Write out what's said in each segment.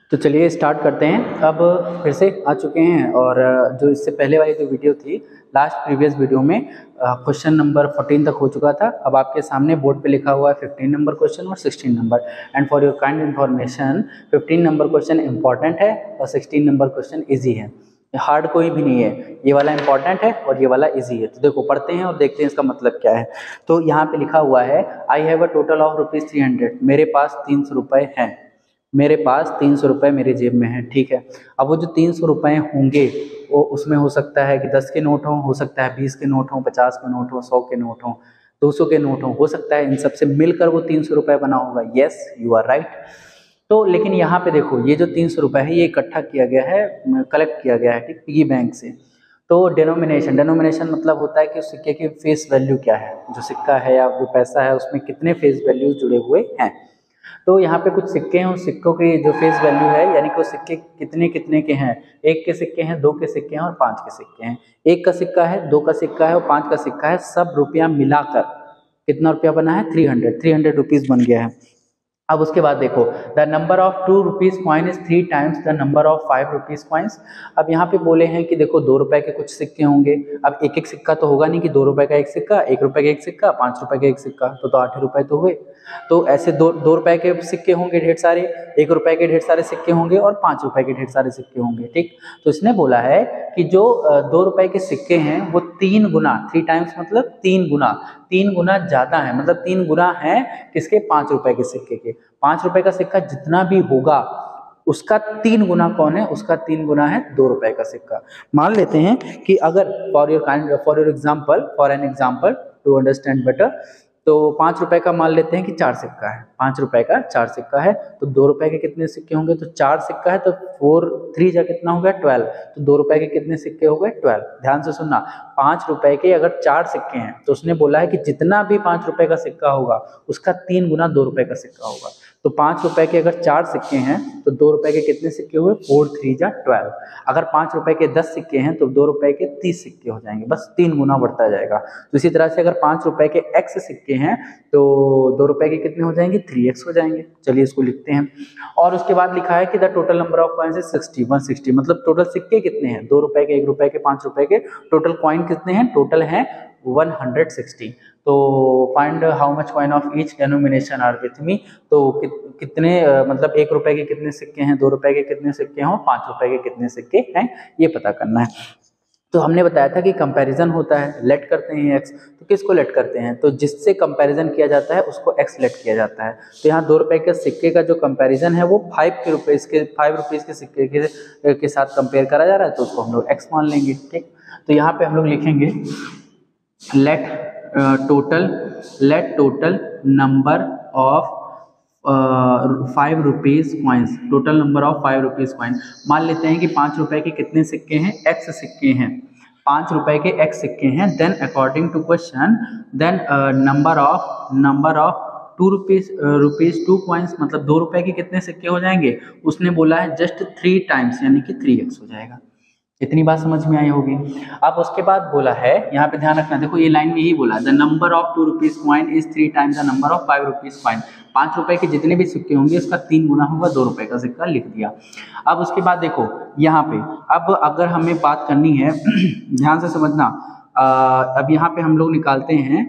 तो चलिए स्टार्ट करते हैं। अब फिर से आ चुके हैं और जो इससे पहले वाली जो वीडियो थी, लास्ट प्रीवियस वीडियो में क्वेश्चन नंबर 14 तक हो चुका था। अब आपके सामने बोर्ड पे लिखा हुआ है 15 नंबर क्वेश्चन और 16 number. And for your kind information 15 number question important है और 16 नंबर क्वेश्चन ईजी है, हार्ड कोई भी नहीं है। ये वाला इंपॉर्टेंट है और ये वाला इजी है। तो देखो पढ़ते हैं और देखते हैं इसका मतलब क्या है। तो यहाँ पे लिखा हुआ है I have a total of ₹300। मेरे पास 300 रुपये हैं। मेरे पास 300 रुपये मेरी जेब में है, ठीक है। अब वो जो 300 रुपये होंगे वो उसमें हो सकता है कि 10 के नोट हो सकता है 20 के नोट हो, 50 के नोट हो, 100 के नोट हो, 200 के नोट हो सकता है इन सबसे मिलकर वो 300 रुपये बना होगा। Yes you are right. तो लेकिन यहाँ पे देखो ये जो 300 रुपये है ये इकट्ठा किया गया है, कलेक्ट किया गया है, ठीक, पिगी बैंक से। तो डेनोमिनेशन मतलब होता है कि उस सिक्के की फेस वैल्यू क्या है, जो सिक्का है या जो पैसा है उसमें कितने फेस वैल्यू जुड़े हुए हैं। तो यहाँ पे कुछ सिक्के हैं, उस सिक्कों की जो फेस वैल्यू है यानी कि वो सिक्के कितने कितने के हैं। 1 के सिक्के हैं, 2 के सिक्के हैं और 5 के सिक्के हैं। 1 का सिक्का है, 2 का सिक्का है और 5 का सिक्का है, सब रुपया मिलाकर कितना रुपया बना है 300 रुपीज बन गया है। अब उसके बाद देखो the number of 2 rupees coin is 3 times the number of 5 rupees coins. अब यहाँ पे बोले हैं कि देखो 2 रुपए के कुछ सिक्के होंगे। अब एक एक सिक्का तो होगा नहीं कि 2 रुपए का एक सिक्का, 1 रुपए का एक सिक्का, 5 रुपए का एक सिक्का, तो 8 ही रुपए तो हुए। तो ऐसे दो रुपए के सिक्के होंगे ढेर सारे, 1 रुपए के ढेर सारे सिक्के होंगे और 5 रुपए के ढेर सारे सिक्के होंगे, ठीक। तो इसने बोला है कि जो 2 रुपए के सिक्के हैं वो 3 गुना, 3 टाइम्स मतलब 3 गुना ज्यादा है, मतलब 3 गुना है किसके, 5 रुपए के सिक्के के। 5 रुपए का सिक्का जितना भी होगा उसका 3 गुना कौन है, उसका 3 गुना है 2 रुपए का सिक्का। मान लेते हैं कि अगर for your example to understand better, तो 5 रुपए का मान लेते हैं कि 4 सिक्का है। 5 रुपए का 4 सिक्का है तो 2 रुपए के कितने सिक्के होंगे, तो 4 सिक्का है तो 4 3 जा कितना हो गया 12, तो 2 रुपए के कितने सिक्के हो गए 12। ध्यान से सुनना, 5 रुपए के अगर 4 सिक्के हैं तो उसने बोला है कि जितना भी 5 रुपए का सिक्का होगा उसका 3 गुना 2 रुपए का सिक्का होगा। तो 5 रुपए के अगर 4 सिक्के हैं तो 2 रुपए के कितने सिक्के हुए, 4 3 जा 12। अगर 5 रुपए के 10 सिक्के हैं तो 2 रुपए के 30 सिक्के हो जाएंगे, बस 3 गुना बढ़ता जाएगा। तो इसी तरह से अगर 5 रुपए के x सिक्के हैं तो 2 रुपए के कितने हो जाएंगे, 3x हो जाएंगे। चलिए इसको लिखते हैं। और उसके बाद लिखा है कि the total number of coins is 160, मतलब टोटल सिक्के कितने हैं, 2 रुपए के, 1 रुपए के, 5 रुपए के, टोटल कॉइन कितने हैं, टोटल हैं 160। तो find how much coin of each denomination are with me. तो कितने मतलब 1 रुपए के कितने सिक्के हैं, 2 रुपए के कितने सिक्के हैं, 5 रुपए के कितने सिक्के हैं, ये पता करना है। तो हमने बताया था कि कंपैरिजन होता है, लेट करते हैं एक्स, तो किसको लेट करते हैं, तो जिससे कंपैरिजन किया जाता है उसको एक्स लेट किया जाता है। तो यहाँ 2 रुपए के सिक्के का जो कंपैरिजन है वो 5 रुपीज के सिक्के के साथ कंपेयर करा जा रहा है, तो उसको हम लोग एक्स मान लेंगे, ठीक। तो यहाँ पे हम लोग लिखेंगे let total number of 5 rupees coins, total number of 5 rupees coin. मान लेते हैं कि 5 रुपए के कितने सिक्के हैं, x सिक्के हैं, 5 रुपए के x सिक्के हैं। Then according to question, then number of 2 rupees 2 coins, मतलब 2 रुपए के कितने सिक्के हो जाएंगे, उसने बोला है जस्ट 3 टाइम्स यानी कि 3x हो जाएगा। इतनी बात समझ में आई होगी। अब उसके बाद बोला है, यहाँ पे ध्यान रखना, देखो ये लाइन में यही बोला, the number of 2 rupees coin is 3 times the number of 5 rupees coin. 5 रुपए के जितने भी सिक्के होंगे उसका 3 गुना होगा, 2 रुपए का सिक्का लिख दिया। अब उसके बाद देखो यहाँ पे, अब अगर हमें बात करनी है ध्यान से समझना, अब यहाँ पे हम लोग निकालते हैं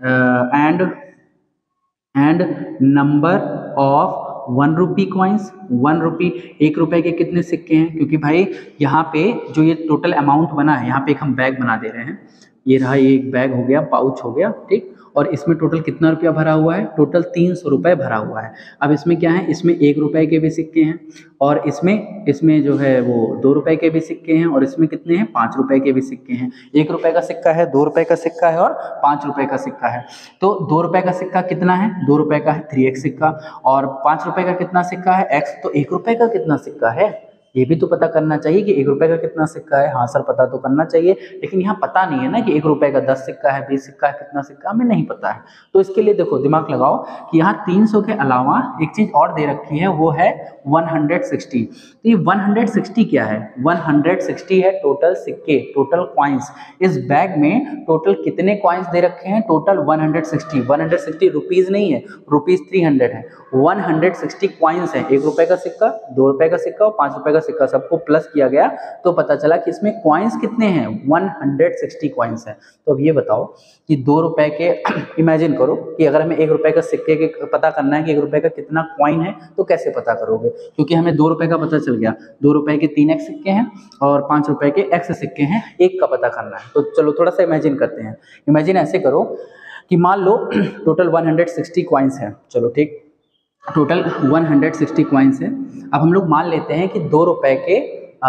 and number of 1 rupee coins. 1 rupee, 1 रुपए के कितने सिक्के हैं, क्योंकि भाई यहाँ पे जो ये टोटल अमाउंट बना है, यहाँ पे एक हम बैग बना दे रहे हैं, ये रहा, ये एक बैग हो गया, पाउच हो गया, ठीक। और इसमें टोटल कितना रुपया भरा हुआ है, टोटल 300 रुपये भरा हुआ है। अब इसमें क्या है, इसमें 1 रुपए के भी सिक्के हैं और इसमें जो है वो 2 रुपए के भी सिक्के हैं और इसमें कितने हैं, 5 रुपए के भी सिक्के हैं। 1 रुपए का सिक्का है, 2 रुपए का सिक्का है और 5 रुपए का सिक्का है। तो 2 रुपए का सिक्का कितना है, 2 रुपए का है 3x सिक्का, और 5 रुपए का कितना सिक्का है x, तो 1 रुपए का कितना सिक्का है, ये भी तो पता करना चाहिए कि 1 रुपए का कितना सिक्का है। हाँ सर पता तो करना चाहिए, लेकिन यहाँ पता नहीं है ना कि 1 रुपए का 10 सिक्का है, 20 सिक्का है, कितना सिक्का हमें नहीं पता है। तो इसके लिए देखो दिमाग लगाओ कि यहाँ 300 के अलावा एक चीज और दे रखी है, वो है 160। तो ये 160 क्या है? 160 है टोटल सिक्के, टोटल कॉइन्स। इस बैग में टोटल कितने कॉइन्स दे रखे हैं? टोटल 160। 160 रुपीज नहीं है, रुपीज 300 है। 160 कॉइन्स है, 1 रुपए का सिक्का, 2 रुपए का सिक्का और 5 रुपए का सिक्का, सबको प्लस किया गया तो पता चला कि इसमें कॉइन्स कितने हैं? 160 कॉइन्स है। तो अब ये बताओ कि 2 रुपए के इमेजिन करो कि अगर हमें 1 रुपए का सिक्के के पता करना है कि 1 रुपए का कितना कॉइन है, तो कैसे पता करोगे? क्योंकि हमें 2 रुपए का पता चल गया, 2 रुपए के 3x सिक्के हैं और 5 रुपए के x सिक्के हैं, 1 का पता करना है। तो चलो थोड़ा सा इमेजिन करते हैं। इमेजिन ऐसे करो कि मान लो टोटल 160 कॉइन्स है, चलो ठीक, टोटल 160 कॉइन्स है। अब हम लोग मान लेते हैं कि 2 रुपए के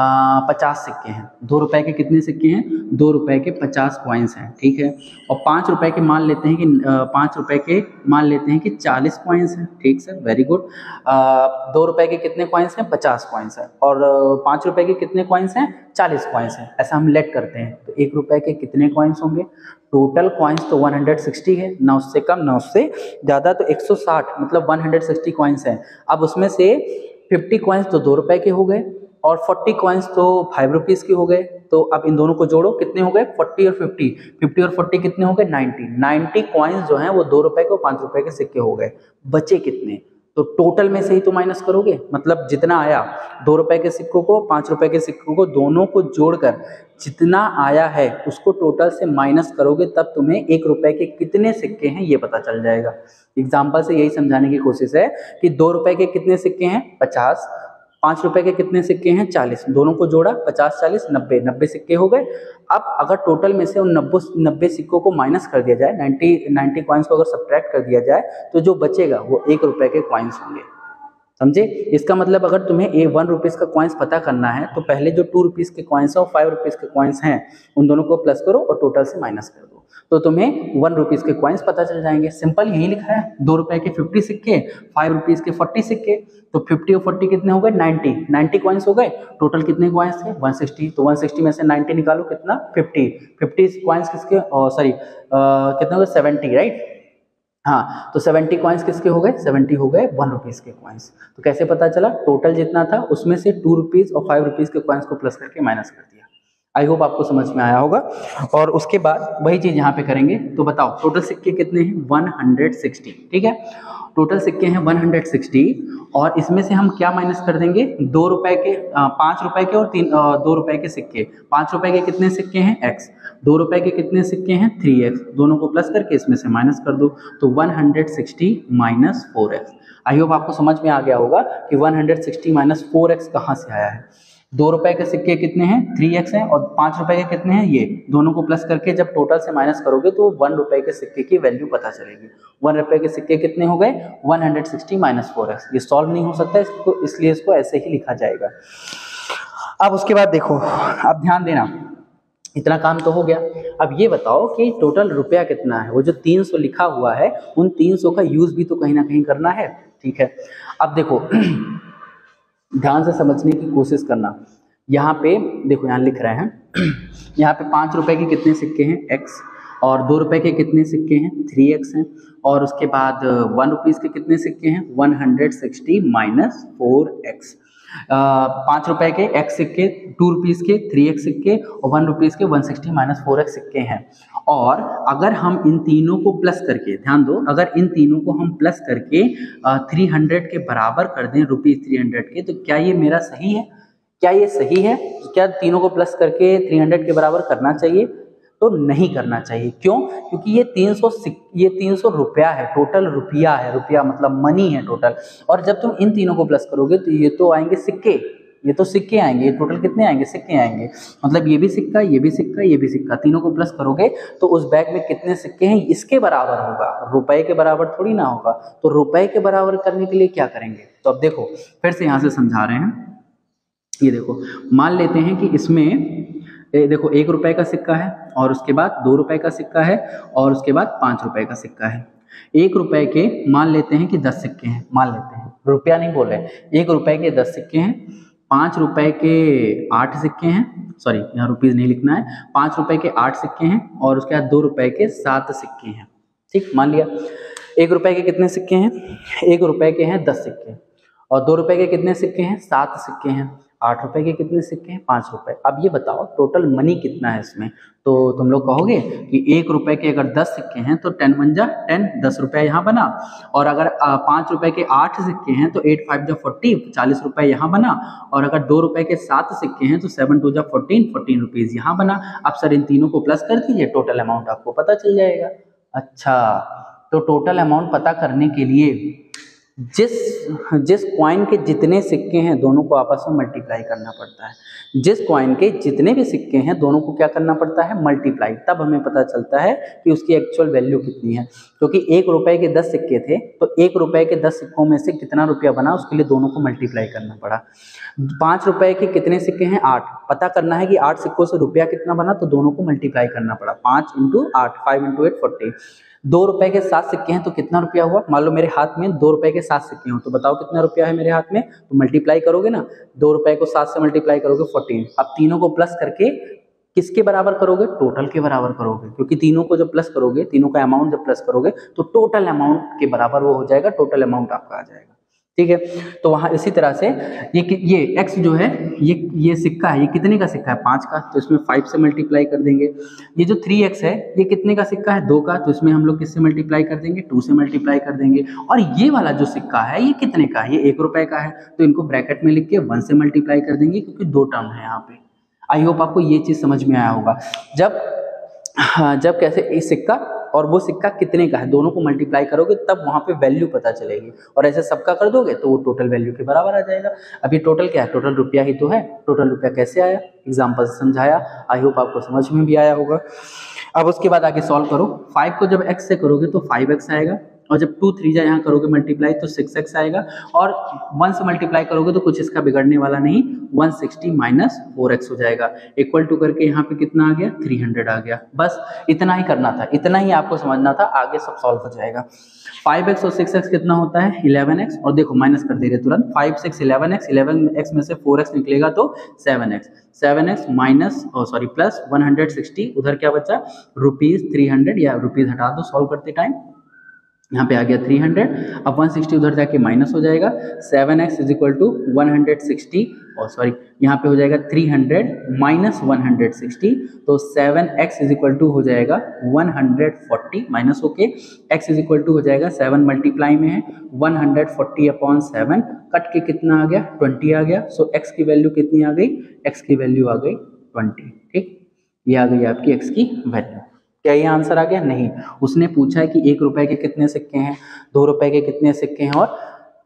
50 सिक्के हैं। 2 रुपए के कितने सिक्के हैं? 2 रुपए के 50 कॉइन्स हैं, ठीक है। और 5 रुपए के मान लेते हैं कि 5 रुपए के मान लेते हैं कि 40 कॉइन्स हैं, ठीक सर, वेरी गुड। 2 रुपए के कितने कॉइन्स हैं? 50 कॉइन्स हैं। और 5 रुपए के कितने कॉइन्स हैं? 40 कॉइन्स हैं। ऐसा हम लेट करते हैं तो 1 रुपए के कितने कॉइन्स होंगे? टोटल कॉइन्स तो 160 है, ना उससे कम ना उससे ज़्यादा, तो 160 मतलब 160 कॉइन्स हैं। अब उसमें से 50 कॉइन्स तो 2 रुपए के हो गए और 40 कॉइन्स तो 5 रुपीज़ के हो गए। तो अब इन दोनों को जोड़ो, कितने हो गए? 40 और 50, 50 और 40 कितने हो गए? 90 कॉइन्स जो हैं वो 2 रुपए के और 5 रुपए के सिक्के हो गए। बचे कितने? तो टोटल में से ही तो माइनस करोगे, मतलब जितना आया 2 रुपए के सिक्कों को 5 रुपए के सिक्कों को दोनों को जोड़कर जितना आया है उसको टोटल से माइनस करोगे, तब तुम्हें 1 रुपए के कितने सिक्के हैं ये पता चल जाएगा। एग्जाम्पल से यही समझाने की कोशिश है कि 2 रुपए के कितने सिक्के हैं? 50, 5 रुपए के कितने सिक्के हैं? 40, दोनों को जोड़ा 50 40 90 सिक्के हो गए। अब अगर टोटल में से उन 90 सिक्कों को माइनस कर दिया जाए, 90 कॉइन्स को अगर सब्ट्रैक्ट कर दिया जाए, तो जो बचेगा वो 1 रुपए के कॉइन्स होंगे। समझे? इसका मतलब अगर तुम्हें 1 रुपीज़ का कॉइन्स पता करना है तो पहले जो 2 रुपीज़ के कॉइन्स और 5 रुपीज़ के कॉइन्स हैं उन दोनों को प्लस करो और टोटल से माइनस कर दो, तो तुम्हें 1 रुपीज़ के कॉइन्स पता चल जाएंगे। सिंपल यही लिखा है। 2 रुपए के 50 सिक्के, 5 रुपीज़ के 40 सिक्के, तो 50 और 40 कितने हो गए? 90 कॉइन्स हो गए। टोटल कितने कॉइन्स थे? 160। तो 160 में से 90 निकालो, कितना? 50 कॉइन्स किसके? सॉरी कितने हो गए? 70, राइट। हाँ, तो 70 कॉइन्स किसके हो गए? 70 हो गए 1 रुपीज़ के कॉइन्स। तो कैसे पता चला? टोटल जितना था उसमें से 2 रुपीज़ और 5 रुपीज़ के कॉइन्स को प्लस करके माइनस कर दिया। आई होप आपको समझ में आया होगा। और उसके बाद वही चीज़ यहाँ पे करेंगे। तो बताओ टोटल सिक्के कितने हैं? 160, ठीक है। टोटल सिक्के हैं 160 और इसमें से हम क्या माइनस कर देंगे? 2 रुपए के 5 रुपए के और 2 रुपए के सिक्के। 5 रुपए के कितने सिक्के हैं? x। 2 रुपए के कितने सिक्के हैं? 3x। दोनों को प्लस करके इसमें से माइनस कर दो, तो 160 माइनस 4x। आई होप आपको समझ में आ गया होगा कि 160 माइनस 4x कहाँ से आया है। 2 रुपए के सिक्के कितने हैं? 3x हैं और 5 रुपए के कितने हैं? ये दोनों को प्लस करके जब टोटल से माइनस करोगे तो 1 रुपए के सिक्के की वैल्यू पता चलेगी। 1 रुपए के सिक्के कितने हो गए? 160 माइनस 4x। ये सॉल्व नहीं हो सकता इसको, इसलिए इसको ऐसे ही लिखा जाएगा। अब उसके बाद देखो, अब ध्यान देना, इतना काम तो हो गया। अब ये बताओ कि टोटल रुपया कितना है? वो जो 300 लिखा हुआ है उन 300 का यूज भी तो कहीं ना कहीं करना है, ठीक है। अब देखो ध्यान से समझने की कोशिश करना। यहाँ पे देखो, यहाँ लिख रहे हैं यहाँ पे 5 रुपए के कितने सिक्के हैं? x। और 2 रुपए के कितने सिक्के हैं? 3x हैं। और उसके बाद 1 रुपीज़ के कितने सिक्के हैं? 160 माइनस 4x। 5 रुपए के x सिक्के, 2 रुपीज़ के 3x सिक्के और 1 रुपीज़ के 160 माइनस 4x सिक्के हैं। और अगर हम इन तीनों को प्लस करके, ध्यान दो, अगर इन तीनों को हम प्लस करके 300 के बराबर कर दें, ₹300 के, तो क्या ये मेरा सही है? क्या ये सही है? क्या तीनों को प्लस करके 300 के बराबर करना चाहिए? तो नहीं करना चाहिए। क्यों? क्योंकि ये 300 रुपया है, टोटल रुपया है, रुपया मतलब मनी है टोटल। और जब तुम इन तीनों को प्लस करोगे तो ये तो आएंगे सिक्के, ये तो सिक्के आएंगे। ये टोटल कितने आएंगे? सिक्के आएंगे। मतलब ये भी सिक्का, ये भी सिक्का, ये भी सिक्का, तीनों को प्लस करोगे तो उस बैग में कितने सिक्के हैं इसके बराबर होगा, रुपए के बराबर थोड़ी ना होगा। तो रुपए के बराबर करने के लिए क्या करेंगे? तो अब देखो फिर से यहाँ से समझा रहे हैं। ये देखो, मान लेते हैं कि इसमें देखो 1 रुपए का सिक्का है और उसके बाद 2 रुपए का सिक्का है और उसके बाद 5 रुपए का सिक्का है। 1 रुपए के मान लेते हैं कि 10 सिक्के हैं, मान लेते हैं, रुपया नहीं बोल रहे, 1 रुपए के 10 सिक्के हैं, 5 रुपए के 8 सिक्के हैं, सॉरी यहाँ रुपीज नहीं लिखना है, 5 रुपए के 8 सिक्के हैं और उसके बाद 2 रुपए के 7 सिक्के हैं। ठीक, मान लिया। 1 रुपए के कितने सिक्के हैं? 1 रुपए के हैं 10 सिक्के, और 2 रुपए के कितने सिक्के हैं? 7 सिक्के हैं। 8 रुपए के कितने सिक्के हैं? 5 रुपए। अब ये बताओ टोटल मनी कितना है इसमें? तो तुम लोग कहोगे कि 1 रुपए के अगर 10 सिक्के हैं तो 10 1 जा 10, 10 रुपए यहाँ बना, और अगर 5 रुपए के 8 सिक्के हैं तो 8 5 जा 40, 40 रुपए यहाँ बना, और अगर 2 रुपए के 7 सिक्के हैं तो 7 2 जा 14, 14 रुपीज यहाँ बना। अब सर इन तीनों को प्लस कर दीजिए, टोटल अमाउंट आपको पता चल जाएगा। अच्छा, तो टोटल अमाउंट पता करने के लिए जिस कॉइन के जितने सिक्के हैं दोनों को आपस में मल्टीप्लाई करना पड़ता है। जिस कॉइन के जितने भी सिक्के हैं दोनों को क्या करना पड़ता है? मल्टीप्लाई। तब हमें पता चलता है कि उसकी एक्चुअल वैल्यू कितनी है। क्योंकि 1 रुपए के 10 सिक्के थे तो 1 रुपए के 10 सिक्कों में से कितना रुपया बना उसके लिए दोनों को मल्टीप्लाई करना पड़ा। 5 रुपए के कितने सिक्के हैं? 8। पता करना है कि 8 सिक्कों से रुपया कितना बना, तो दोनों को मल्टीप्लाई करना पड़ा। 5 × 8, 5 × 8 40। 2 रुपए के 7 सिक्के हैं तो कितना रुपया हुआ? मान लो मेरे हाथ में 2 रुपए के 7 सिक्के हो, तो बताओ कितना रुपया है मेरे हाथ में? तो मल्टीप्लाई करोगे ना, 2 रुपए को 7 से मल्टीप्लाई करोगे 14। अब तीनों को प्लस करके किसके बराबर करोगे? टोटल के बराबर करोगे, क्योंकि तीनों को जब प्लस करोगे, तीनों का अमाउंट जब प्लस करोगे तो टोटल अमाउंट के बराबर वो हो जाएगा, टोटल अमाउंट आपका आ जाएगा। ठीक है, तो वहाँ इसी तरह से ये x जो है ये सिक्का है, ये कितने का सिक्का है? 5 का, तो इसमें 5 से मल्टीप्लाई कर देंगे। ये जो 3x है ये कितने का सिक्का है? 2 का, तो इसमें हम लोग किससे मल्टीप्लाई कर देंगे? 2 से मल्टीप्लाई कर देंगे। और ये वाला जो सिक्का है ये कितने का है? ये 1 रुपए का है, तो इनको ब्रैकेट में लिख के 1 से मल्टीप्लाई कर देंगे, क्योंकि 2 टर्म है यहाँ पे। आई होप आपको ये चीज़ समझ में आया होगा। जब कैसे इस सिक्का और वो सिक्का कितने का है दोनों को मल्टीप्लाई करोगे तब वहाँ पे वैल्यू पता चलेगी, और ऐसे सबका कर दोगे तो वो टोटल वैल्यू के बराबर आ जाएगा। अभी टोटल क्या है? टोटल रुपया ही तो है। टोटल रुपया कैसे आया? एग्जाम्पल से समझाया, आई होप आपको समझ में भी आया होगा। अब उसके बाद आगे सॉल्व करो। 5 को जब x से करोगे तो 5x आएगा, और जब 2 3 यहाँ करोगे मल्टीप्लाई तो 6x आएगा, और 1 से मल्टीप्लाई करोगे तो कुछ इसका बिगड़ने वाला नहीं, 160 - 4x हो जाएगा। इक्वल टू करके यहाँ पे कितना आ गया? 300 आ गया। बस इतना ही करना था, इतना ही आपको समझना था, आगे सब सॉल्व हो जाएगा। 5x और 6x कितना होता है? 11x, और देखो माइनस कर दे रहे तुरंत। 5 6 11x, 11x में से 4x निकलेगा तो 7x, 7x माइनस प्लस 160, उधर क्या बचा? ₹300, या रुपीज हटा दो सॉल्व करते टाइम, यहाँ पे आ गया 300। अब 160 उधर जाके माइनस हो जाएगा, 7x = 160, और यहाँ पे हो जाएगा 300 - 160, तो 7x = हो जाएगा 140 माइनस होके x = हो जाएगा 7 मल्टीप्लाई में है 140/7, कट के कितना आ गया? 20 आ गया। सो x की वैल्यू कितनी आ गई? x की वैल्यू आ गई 20। ठीक, ये आ गई आपकी x की वैल्यू। क्या ये आंसर आ गया? नहीं, उसने पूछा है कि 1 रुपए के कितने सिक्के हैं, 2 रुपए के कितने सिक्के हैं, और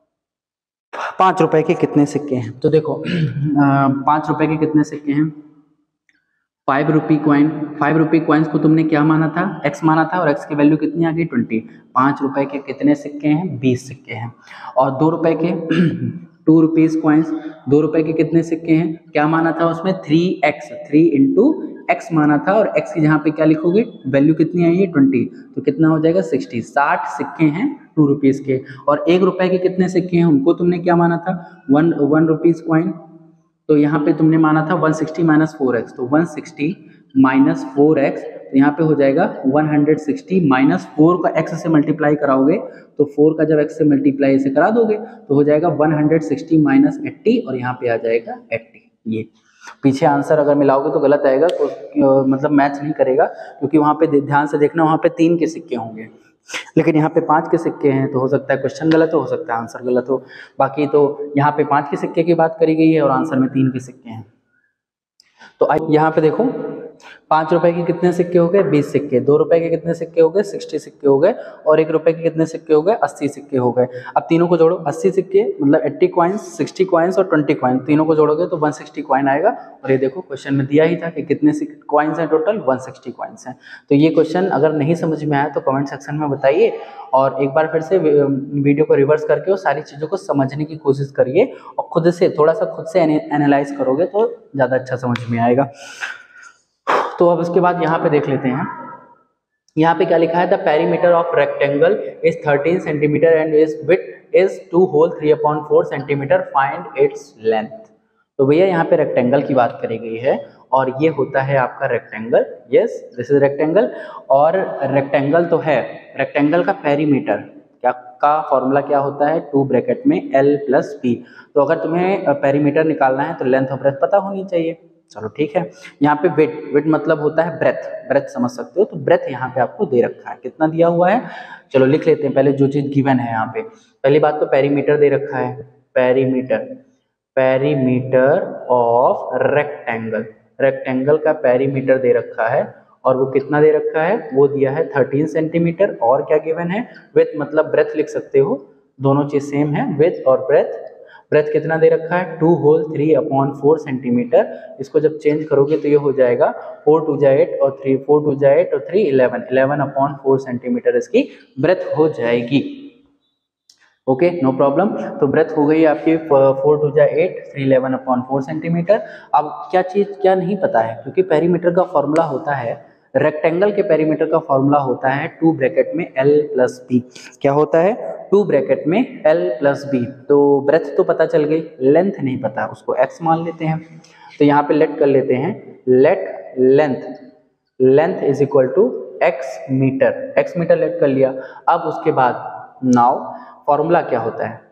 5 रुपए के कितने सिक्के हैं। तो देखो 5 रुपए के कितने सिक्के हैं? 5 रुपी कॉइन। 5 रुपी कॉइन्स को तुमने क्या माना था? x माना था, और x की वैल्यू कितनी आ गई? 20। 5 रुपए के कितने सिक्के हैं? 20 सिक्के हैं। और 2 रुपए के 2 रुपीज कॉइन्स, 2 रुपए के कितने सिक्के हैं? क्या माना था उसमें? 3x, 3 × x माना था, और x की जहाँ पे क्या लिखोगे? वैल्यू कितनी आई है? 20, तो कितना हो जाएगा? 60। 60 सिक्के हैं 2 रुपीज के। और 1 रुपए के कितने सिक्के हैं? उनको तुमने क्या माना था? 1 रुपीज कॉइन, तो यहाँ पे तुमने माना था 160 - 4x, तो 160 - 4x, तो यहाँ पे हो जाएगा 160 - 4 का x से मल्टीप्लाई कराओगे, तो 4 का जब x से मल्टीप्लाई से करा दोगे तो हो जाएगा 160 - 80, और यहाँ पे आ जाएगा 80। ये पीछे आंसर अगर मिलाओगे तो गलत आएगा, तो मतलब मैच नहीं करेगा, क्योंकि वहाँ पे ध्यान से देखना, वहाँ पे 3 के सिक्के होंगे, लेकिन यहाँ पे 5 के सिक्के हैं, तो हो सकता है क्वेश्चन गलत हो सकता है आंसर गलत हो। बाकी तो यहाँ पे 5 के सिक्के की बात करी गई है और आंसर में 3 के सिक्के हैं। तो यहाँ पे देखो 5 रुपए के कितने सिक्के हो गए? 20 सिक्के। 2 रुपए के कितने सिक्के हो गए? 60 सिक्के हो गए। और 1 रुपए के कितने सिक्के हो गए? 80 सिक्के हो गए। अब तीनों को जोड़ो, 80 सिक्के मतलब 80 कॉइन्स, 60 कॉइन्स और 20 कॉइन, तीनों को जोड़ोगे तो 160 कॉइन आएगा। और ये देखो क्वेश्चन में दिया ही था कि कितने कॉइन्स हैं टोटल? 160 कॉइन्स हैं। तो ये क्वेश्चन अगर नहीं समझ में आया तो कमेंट सेक्शन में बताइए, और एक बार फिर से वीडियो को रिवर्स करके वो सारी चीज़ों को समझने की कोशिश करिए, और खुद से थोड़ा सा खुद से एनालाइज करोगे तो ज़्यादा अच्छा समझ में आएगा। तो अब उसके बाद यहाँ पे देख लेते हैं, यहाँ पे क्या लिखा है? The perimeter of rectangle is 13 centimetre and is width is 2 whole 3/4 centimetre, find its length. तो भैया यहाँ पे रेक्टेंगल की बात करी गई है और ये होता है आपका rectangle. Yes, this is rectangle. और रेक्टेंगल तो है, रेक्टेंगल का पेरीमीटर क्या का फॉर्मूला क्या होता है, 2 ब्रैकेट में L प्लस B। तो अगर तुम्हें पेरीमीटर निकालना है तो लेंथ और ब्रेथ पता होनी चाहिए। चलो ठीक है। यहाँ पे विड्थ मतलब होता है ब्रेथ, ब्रेथ समझ सकते हो, तो ब्रेथ यहाँ पे आपको दे रखा है, कितना दिया हुआ है, चलो लिख लेते हैं पहले जो चीज गिवन है यहाँ पे। पहली बात तो पेरीमीटर दे रखा है, perimeter, perimeter of rectangle, rectangle का पेरीमीटर दे रखा है और वो कितना दे रखा है, वो दिया है 13 सेंटीमीटर। और क्या गिवन है, विड्थ मतलब ब्रेथ लिख सकते हो, दोनों चीज सेम है, विड्थ और ब्रेथ। ब्रेथ कितना दे रखा है, 2 होल 3/4 सेंटीमीटर। इसको जब चेंज करोगे तो ये हो जाएगा 4 2 जा 8 और 3 4 2 जा 8 और 3 11, 11/4 सेंटीमीटर इसकी ब्रेथ हो जाएगी। Okay, no problem. तो ब्रेथ हो गई आपकी 4 2 जा 8, 3 11/4 सेंटीमीटर। अब क्या चीज क्या नहीं पता है, क्योंकि पेरीमीटर का फॉर्मूला होता है, रेक्टेंगल के पेरीमीटर का फॉर्मूला होता है 2 ब्रैकेट में L प्लस B। क्या होता है, 2 ब्रैकेट में L प्लस B। तो ब्रेथ तो पता चल गई, लेंथ नहीं पता, उसको x मान लेते हैं। तो यहाँ पे लेट कर लेते हैं, let length, length is equal to x metre, x metre let कर लिया। अब उसके बाद नाउ फॉर्मूला क्या होता है,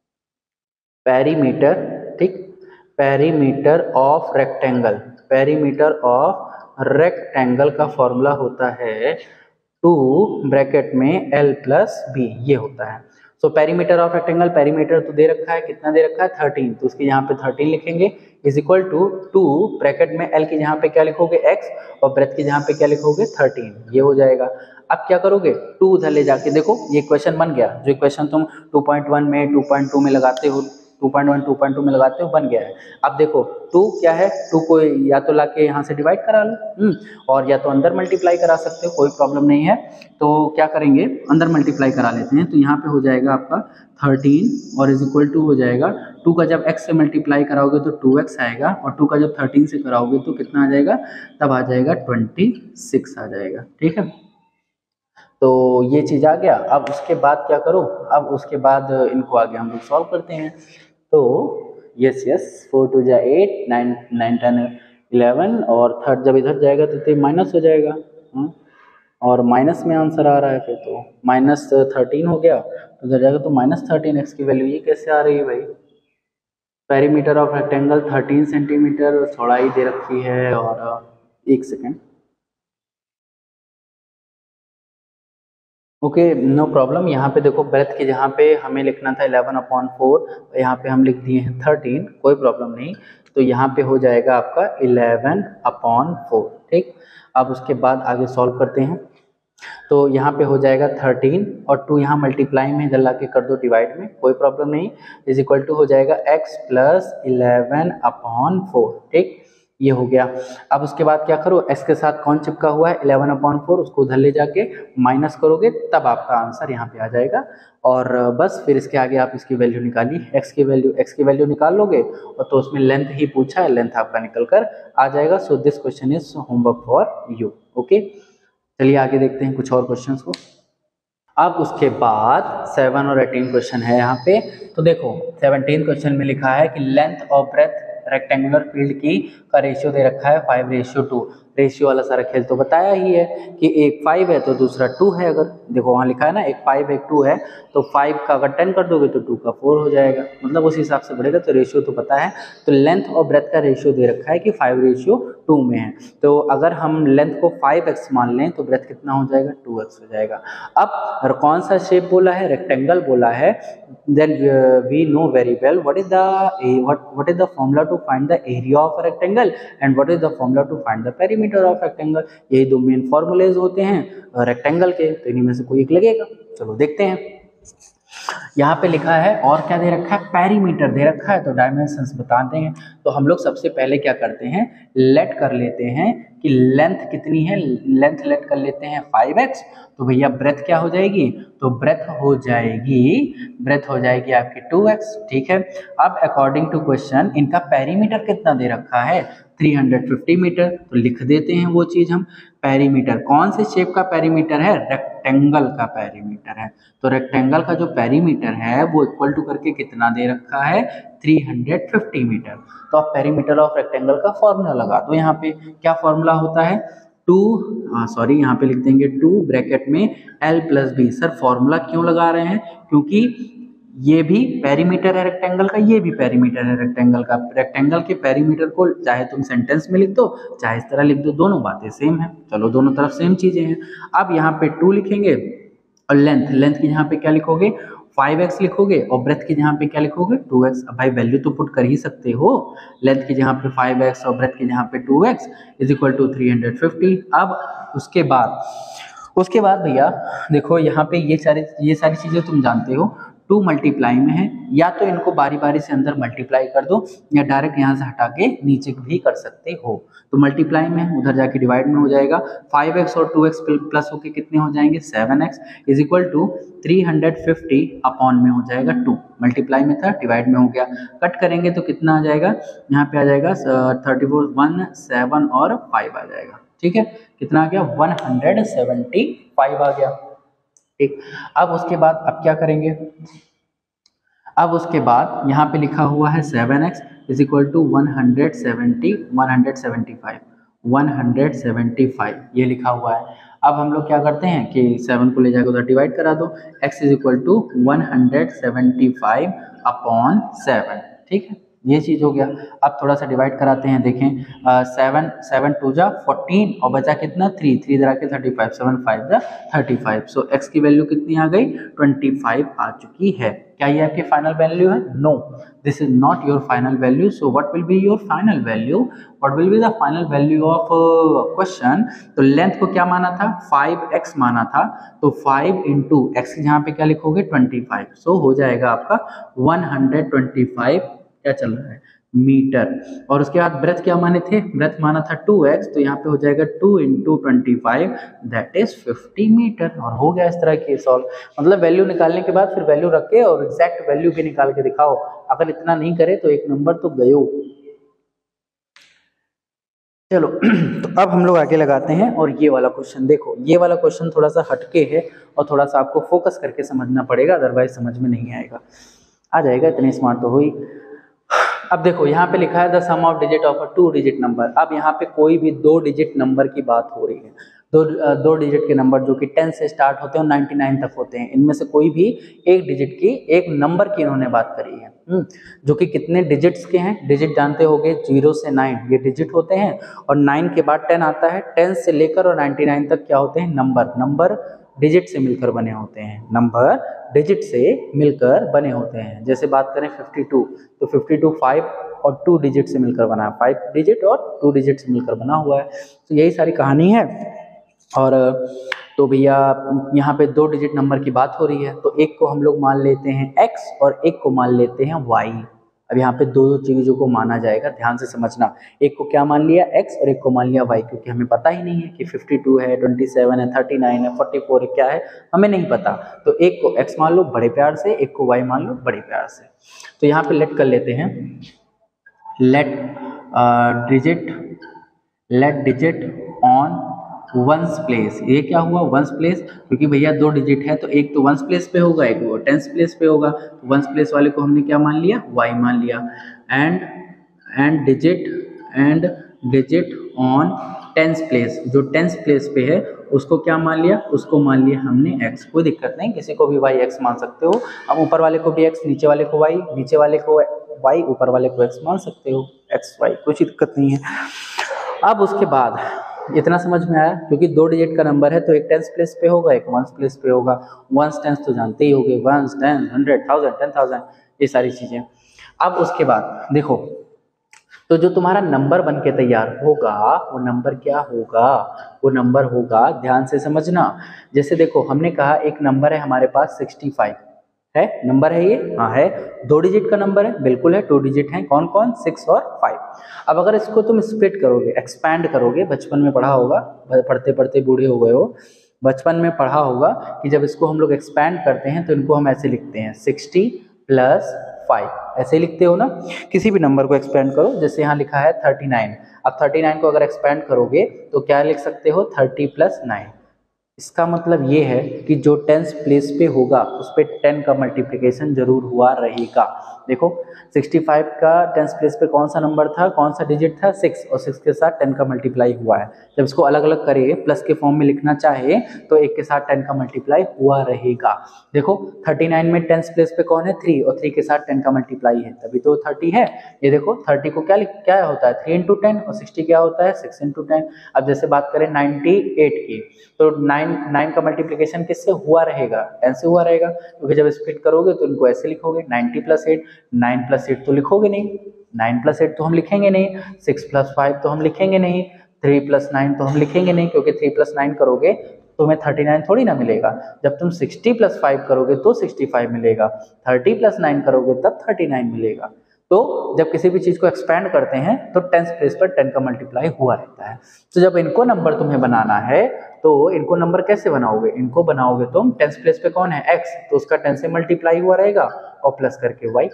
पेरीमीटर, ठीक, perimeter of rectangle, perimeter of rectangle का फॉर्मूला होता है 2 ब्रैकेट में L प्लस B, ये होता है। So perimeter of rectangle, perimeter तो दे रखा है, कितना दे रखा है 13, तो उसके यहाँ पे 13 लिखेंगे इज इक्वल टू 2 ब्रैकेट में L के यहाँ पे क्या लिखोगे x और ब्रेथ के यहाँ पे क्या लिखोगे 13, ये हो जाएगा। अब क्या करोगे, 2 उधर ले जाके देखो, ये क्वेश्चन बन गया, जो क्वेश्चन तुम 2.1 में 2.2 में लगाते हो, 2.1 2.2 में लगाते हो, बन गया है। अब देखो 2 क्या है, 2 को या तो लाके यहाँ से डिवाइड करा लो और या तो अंदर मल्टीप्लाई करा सकते हो, कोई प्रॉब्लम नहीं है। तो क्या करेंगे, अंदर मल्टीप्लाई करा लेते हैं। तो यहाँ पे हो जाएगा आपका 13 और इज इक्वल टू हो जाएगा 2 का जब x से मल्टीप्लाई कराओगे तो 2x आएगा और 2 का जब 13 से कराओगे तो कितना आ जाएगा, तब आ जाएगा 26 आ जाएगा। ठीक है, तो ये चीज आ गया। अब उसके बाद क्या करो, अब उसके बाद इनको आगे हम लोग सॉल्व करते हैं। तो यस यस, 4 2 जा 8, 9 9 10 11 और थर्ड जब इधर जाएगा तो माइनस हो जाएगा, और माइनस में आंसर आ रहा है, फिर तो -13 हो गया, तो इधर जाएगा तो -13 x की वैल्यू। ये कैसे आ रही है भाई, पेरीमीटर ऑफ रेक्टेंगल 13 सेंटीमीटर चौड़ाई दे रखी है, और एक सेकेंड, ओके नो प्रॉब्लम। यहाँ पे देखो ब्रेथ के जहाँ पे हमें लिखना था 11/4, यहाँ पे हम लिख दिए हैं 13, कोई प्रॉब्लम नहीं। तो यहाँ पे हो जाएगा आपका 11/4, ठीक। अब उसके बाद आगे सॉल्व करते हैं। तो यहाँ पे हो जाएगा 13 और 2 यहाँ मल्टीप्लाई में इधर ला के कर दो डिवाइड में, कोई प्रॉब्लम नहीं, इज इक्वल टू हो जाएगा x प्लस 11/4, ठीक, ये हो गया। अब उसके बाद क्या करो, x के साथ कौन चिपका हुआ है 11/4, उसको उधर ले जाके माइनस करोगे तब आपका आंसर यहाँ पे आ जाएगा। और बस फिर इसके आगे आप इसकी वैल्यू निकालिए, x की वैल्यू निकाल लोगे, और तो उसमें लेंथ ही पूछा है, लेंथ आपका निकल कर आ जाएगा। So this question is homework for you. Okay, चलिए आगे देखते हैं कुछ और क्वेश्चंस को। अब उसके बाद 7 और 18 क्वेश्चन है यहाँ पे। तो देखो 17 क्वेश्चन में लिखा है कि लेंथ और ब्रेथ रेक्टेंगुलर फील्ड की का रेशियो दे रखा है 5:2। रेशियो वाला सारा खेल तो बताया ही है कि एक 5 है तो दूसरा 2 है। अगर देखो वहाँ लिखा है ना, एक 5 एक 2 है, तो 5 का अगर 10 कर दोगे तो 2 का 4 हो जाएगा, मतलब उस हिसाब से बढ़ेगा। तो रेशियो तो पता है। तो लेंथ और ब्रेथ का रेशियो दे रखा है कि 5:2 में है। तो अगर हम लेंथ को 5x मान लें तो ब्रेथ कितना हो जाएगा, 2x हो जाएगा। अब कौन सा शेप बोला है, रेक्टेंगल बोला है। Then we know very well what is the formula to find the area of a rectangle and what is the formula to find the perimeter of rectangle। यही दो मेन फॉर्मूलेज होते हैं rectangle के, तो इन्हीं में से कोई एक लगेगा। चलो देखते हैं। यहाँ पे लिखा है और क्या दे रखा है, पेरीमीटर दे रखा है, तो डायमेंशंस बताते हैं। तो हम लोग सबसे पहले क्या करते हैं, लेट कर लेते हैं कि लेंथ कितनी है, लेंथ लेट कर लेते हैं 5x। तो भैया ब्रेथ क्या हो जाएगी, तो ब्रेथ हो जाएगी आपकी 2x, ठीक है। अब अकॉर्डिंग टू क्वेश्चन इनका पेरीमीटर कितना दे रखा है, 350 मीटर। तो लिख देते हैं वो चीज हम, पेरीमीटर कौन से शेप का पेरीमीटर है, रेक्टेंगल का पेरीमीटर है। तो रेक्टेंगल का जो पेरीमीटर है वो इक्वल टू करके कितना दे रखा है, 350 मीटर। तो आप पेरीमीटर ऑफ रेक्टेंगल का फॉर्मूला लगा दो। यहाँ पे क्या फॉर्मूला होता है, यहाँ पे लिख देंगे 2 ब्रैकेट में L plus B. Sir formula क्यों लगा रहे हैं, क्योंकि ये भी पेरीमीटर है रेक्टेंगल का, ये भी पेरीमीटर है रेक्टेंगल का। रेक्टेंगल के पेरीमीटर को चाहे तुम सेंटेंस में लिख दो, चाहे इस तरह लिख दो, दोनों बातें सेम है। चलो दोनों तरफ सेम चीजें हैं। अब यहाँ पे 2 लिखेंगे और लेंथ की यहाँ पे क्या लिखोगे, 5x लिखोगे, और ब्रेथ की जहाँ पे क्या लिखोगे, 2x। अब भाई वैल्यू तो पुट कर ही सकते हो, लेंथ की जहाँ पे 5x और ब्रेथ की जहाँ पे 2x इज इक्वल टू 350। अब उसके बाद भैया देखो यहाँ पे ये सारी चीजें तुम जानते हो, 2 मल्टीप्लाई में है, या तो इनको बारी बारी से अंदर मल्टीप्लाई कर दो या डायरेक्ट यहाँ से हटा के नीचे भी कर सकते हो। तो मल्टीप्लाई में है, उधर जाके डिवाइड में हो जाएगा, 5x और 2x प्लस होके कितने हो जाएंगे, 7x is equal to 350 upon में हो जाएगा 2। मल्टीप्लाई में था, डिवाइड में हो गया, कट करेंगे तो कितना आ जाएगा, यहाँ पे आ जाएगा 34, 1 7 और 5 आ जाएगा। ठीक है, कितना आ गया, 175 आ गया। ठीक, अब उसके बाद अब क्या करेंगे, अब उसके बाद यहाँ पे लिखा हुआ है 7x इज इक्वल टू 175 ये लिखा हुआ है। अब हम लोग क्या करते हैं कि 7 को ले जाकर उधर डिवाइड करा दो, x is equal to 175 upon 7। ठीक है, ये चीज हो गया। अब थोड़ा सा डिवाइड कराते हैं, देखें 7 2 जा 14 और बचा कितना 3 इधर आके 35, 7 5 जा 35। सो x की वैल्यू कितनी आ गई, 25 आ चुकी है। क्या ये आपकी फाइनल वैल्यू है, no this is not your final value. So what will be your final value, what will be the final value of question. तो लेंथ को क्या माना था, 5x माना था, तो 5 इंटू एक्स यहाँ पे क्या लिखोगे 25। सो हो जाएगा आपका 125 क्या चल रहा है मीटर। और उसके बाद ब्रेथ क्या माने थे, ब्रेथ माना था 2x, तो यहाँ पे हो जाएगा 2 इंटू 25 दैट इज 50 मीटर। और हो गया इस तरह के सॉल्व। मतलब वैल्यू निकालने के बाद फिर वैल्यू रख के और एग्जैक्ट वैल्यू भी निकाल के दिखाओ। अगर इतना नहीं करे तो 1 नंबर तो गयो। चलो तो अब हम लोग आगे लगाते हैं और ये वाला क्वेश्चन देखो, ये वाला क्वेश्चन थोड़ा सा हटके है और थोड़ा सा आपको फोकस करके समझना पड़ेगा, अदरवाइज समझ में नहीं आएगा। आ जाएगा, इतनी स्मार्ट तो हुई। अब देखो यहाँ पे लिखा है the sum of digit of a 2 digit number. अब यहाँ पे कोई भी 2 डिजिट नंबर की बात हो रही है, दो डिजिट के नंबर जो कि 10 से स्टार्ट होते हैं और 99 तक होते हैं, इनमें से कोई भी एक डिजिट की, एक नंबर की इन्होंने बात करी है, जो कि कितने डिजिट्स के हैं। डिजिट जानते होंगे 0 से 9 ये डिजिट होते हैं, और 9 के बाद 10 आता है। 10 से लेकर और 99 तक क्या होते हैं, नंबर डिजिट से मिलकर बने होते हैं, नंबर डिजिट से मिलकर बने होते हैं। जैसे बात करें 52, तो 52 5 और 2 डिजिट से मिलकर बना है, 5 डिजिट और 2 डिजिट से मिलकर बना हुआ है। तो यही सारी कहानी है। और तो भैया यहाँ पे 2 डिजिट नंबर की बात हो रही है, तो एक को हम लोग मान लेते हैं x और एक को मान लेते हैं y। अब यहाँ पे दो चीजों को माना जाएगा, ध्यान से समझना। एक को क्या मान लिया x और एक को मान लिया y, क्योंकि हमें पता ही नहीं है कि 52 है, 27 है, 39 है, 44 है, क्या है हमें नहीं पता। तो एक को x मान लो बड़े प्यार से, एक को y मान लो बड़े प्यार से। तो यहाँ पे लेट कर लेते हैं, let digit on ones place. ये क्या हुआ, वंस प्लेस, क्योंकि भैया 2 डिजिट है तो एक तो वंस प्लेस पे होगा, एक वो टेंस प्लेस पे होगा। तो वंस प्लेस वाले को हमने क्या मान लिया, y मान लिया। And digit on tens place, जो टेंस प्लेस पे है उसको क्या मान लिया, उसको मान लिया हमने x। कोई दिक्कत नहीं, किसी को भी y x मान सकते हो। अब ऊपर वाले को भी x, नीचे वाले को y, नीचे वाले को y, ऊपर वाले को x मान सकते हो, x y, कुछ दिक्कत नहीं है। अब उसके बाद इतना समझ में आया, क्योंकि 2 डिजिट का नंबर है तो एक टेंस प्लेस पे होगा, एक वंस प्लेस पे होगा। वंस टेंस तो जानते ही होंगे, वंस, टेंस, 100, 1000, 10,000, ये सारी चीजें। अब उसके बाद देखो, तो जो तुम्हारा नंबर बन के तैयार होगा वो नंबर क्या होगा, वो नंबर होगा, ध्यान से समझना। जैसे देखो हमने कहा एक नंबर है हमारे पास 65 है, नंबर है ये, हाँ है, 2 डिजिट का नंबर है, बिल्कुल है, 2 डिजिट है, कौन कौन, 6 और 5। अब अगर इसको तुम स्प्लिट करोगे, एक्सपैंड करोगे, बचपन में पढ़ा होगा, पढ़ते पढ़ते बूढ़े हो गए हो, बचपन में पढ़ा होगा कि जब इसको हम लोग एक्सपैंड करते हैं तो इनको हम ऐसे लिखते हैं 60 + 5, ऐसे लिखते हो ना। किसी भी नंबर को एक्सपैंड करो, जैसे यहाँ लिखा है 39, अब 39 को अगर एक्सपैंड करोगे तो क्या लिख सकते हो, 30 + 9, इसका मतलब ये है कि जो टेंस प्लेस पे होगा उस पे 10 का मल्टीप्लिकेशन जरूर हुआ रहेगा। देखो 65 का टेंस प्लेस पे कौन सा नंबर था, कौन सा डिजिट था, 6, और 6 के साथ 10 का मल्टीप्लाई हुआ है। जब इसको अलग अलग करे प्लस के फॉर्म में लिखना चाहे तो 1 के साथ 10 का मल्टीप्लाई हुआ रहेगा। देखो 39 में टेंस प्लेस पे कौन है, 3, और 3 के साथ 10 का मल्टीप्लाई है तभी तो 30 है। ये देखो 30 को क्या होता है, 3 इंटू 10, और 60 क्या होता है, 6 इंटू 10। अब जैसे बात करें 98 की, तो 9 का मल्टीप्लिकेशन किससे हुआ रहेगा, 10 से हुआ रहेगा, क्योंकि जब स्प्लिट करोगे तो इनको ऐसे लिखोगे 90 प्लस 8, 9 प्लस 8 तो लिखोगे नहीं, 9 प्लस 8 तो हम लिखेंगे नहीं, 6 प्लस 5 तो हम लिखेंगे नहीं, 3 प्लस 9 तो हम लिखेंगे नहीं, क्योंकि 3 प्लस 9 करोगे तो तुम्हें 39 थोड़ी ना मिलेगा। जब तुम 60 प्लस 5 करोगे तो 65 मिलेगा, 30 प्लस 9 करोगे तब 39 मिलेगा। तो जब किसी भी चीज को एक्सपेंड करते हैं तो टेंस प्लेस पर 10 का मल्टीप्लाई हुआ रहता है। तो जब इनको नंबर तुम्हें बनाना है तो इनको नंबर कैसे बनाओगे, इनको बनाओगे तुम टेंस प्लेस पे कौन है, x, तो उसका 10 से मल्टीप्लाई हुआ रहेगा और प्लस करके y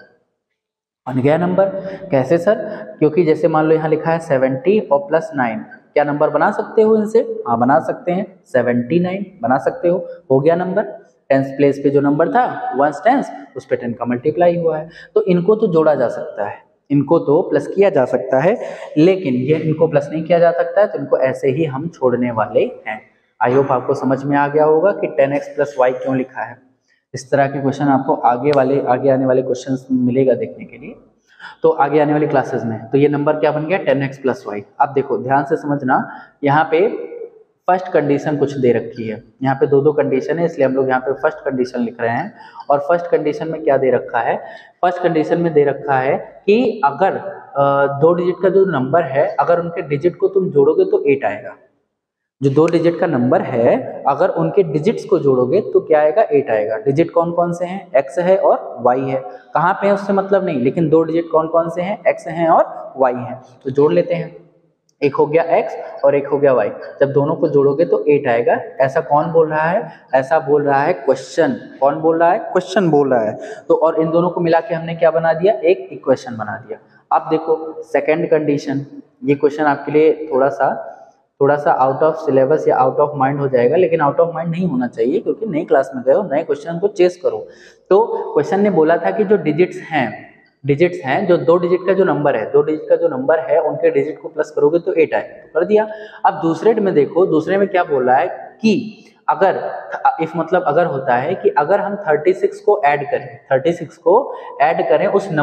बन गया नंबर। कैसे सर, क्योंकि जैसे मान लो यहाँ लिखा है 70 और प्लस 9, क्या नंबर बना सकते हो इनसे, हाँ बना सकते हैं, 79 बना सकते हो गया नंबर। टेंस प्लेस पे जो नंबर था वंस टेंस, उस पे 10 का मल्टीप्लाई हुआ है। तो इनको तो जोड़ा जा सकता है, इनको तो प्लस किया जा सकता है, लेकिन ये इनको प्लस नहीं किया जा सकता है, तो इनको ऐसे ही हम छोड़ने वाले हैं। आई होप आपको समझ में आ गया होगा कि 10x प्लस वाई क्यों लिखा है। इस तरह के क्वेश्चन आपको आगे आने वाले क्वेश्चंस मिलेगा देखने के लिए, तो आगे आने वाली क्लासेस में। तो ये नंबर क्या बन गया, 10x प्लस वाई। अब देखो ध्यान से समझना, यहाँ पे फर्स्ट कंडीशन कुछ दे रखी है, यहाँ पे दो कंडीशन है, इसलिए हम लोग यहाँ पे फर्स्ट कंडीशन लिख रहे हैं। और फर्स्ट कंडीशन में क्या दे रखा है, फर्स्ट कंडीशन में दे रखा है कि अगर 2 डिजिट का जो नंबर है, अगर उनके डिजिट को तुम जोड़ोगे तो 8 आएगा। जो 2 डिजिट का नंबर है अगर उनके डिजिट्स को जोड़ोगे तो क्या आएगा, 8 आएगा। डिजिट कौन कौन से हैं, x है और y है, कहाँ पे है उससे मतलब नहीं, लेकिन 2 डिजिट कौन कौन से हैं, x हैं और y हैं, तो जोड़ लेते हैं। एक हो गया x और एक हो गया y, जब दोनों को जोड़ोगे तो 8 आएगा। ऐसा कौन बोल रहा है, ऐसा बोल रहा है क्वेश्चन। कौन बोल रहा है, क्वेश्चन बोल रहा है। तो और इन दोनों को मिला के हमने क्या बना दिया, एक इक्वेशन बना दिया। अब देखो सेकेंड कंडीशन, ये क्वेश्चन आपके लिए थोड़ा सा आउट ऑफ सिलेबस या आउट ऑफ माइंड हो जाएगा, लेकिन आउट ऑफ माइंड नहीं होना चाहिए, क्योंकि नई क्लास में गए हो, नए क्वेश्चन को चेस करो। तो क्वेश्चन ने बोला था कि जो डिजिट्स हैं, जो 2 डिजिट का जो नंबर है, 2 डिजिट का जो नंबर है उनके डिजिट को प्लस करोगे तो 8 आएगा, तो कर दिया। अब दूसरे में देखो, दूसरे में क्या बोल रहा है कि अगर इफ मतलब अगर होता है कि अगर हम 36 को ऐड करें उस